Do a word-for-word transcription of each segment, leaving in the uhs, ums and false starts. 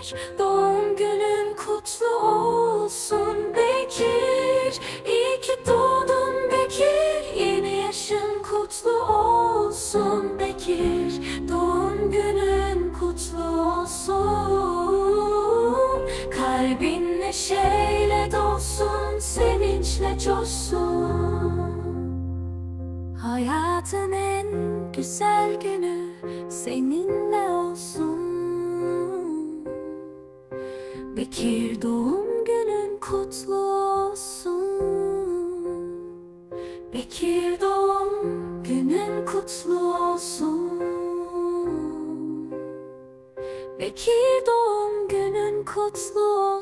Bekir, doğum günün kutlu olsun Bekir. İyi ki doğdun Bekir, yeni yaşın kutlu olsun Bekir. Doğum günün kutlu olsun. Kalbin neşeyle dolsun, sevinçle coşsun. Hayatın en güzel günü seninle olsun. Bekir, doğum günün kutlu olsun. Bekir, doğum günün kutlu olsun. Bekir, doğum günün kutlu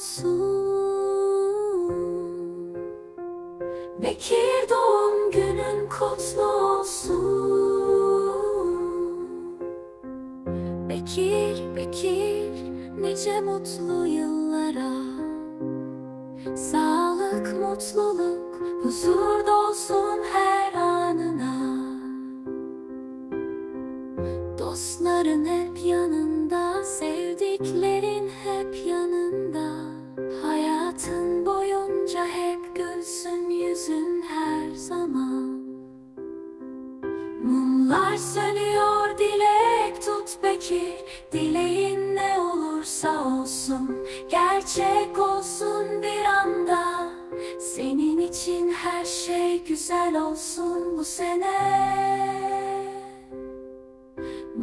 olsun. Bekir, doğum günün kutlu olsun. Bekir, Bekir, nice mutlu yıllara. Sağlık, mutluluk, huzur dolsun her anına. Dostların hep yanında, sevdiklerin hep yanında. Hayatın boyunca hep gülsün yüzün her zaman. Mumlar sönüyor, dilek tut Bekir. Dileğin ne olursa olsun, gerçek olsun bir anda. Senin için her şey güzel olsun bu sene.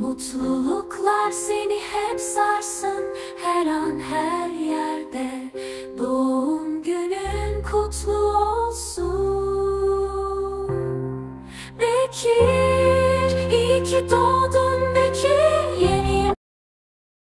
Mutluluklar seni hep sarsın, her an her yerde.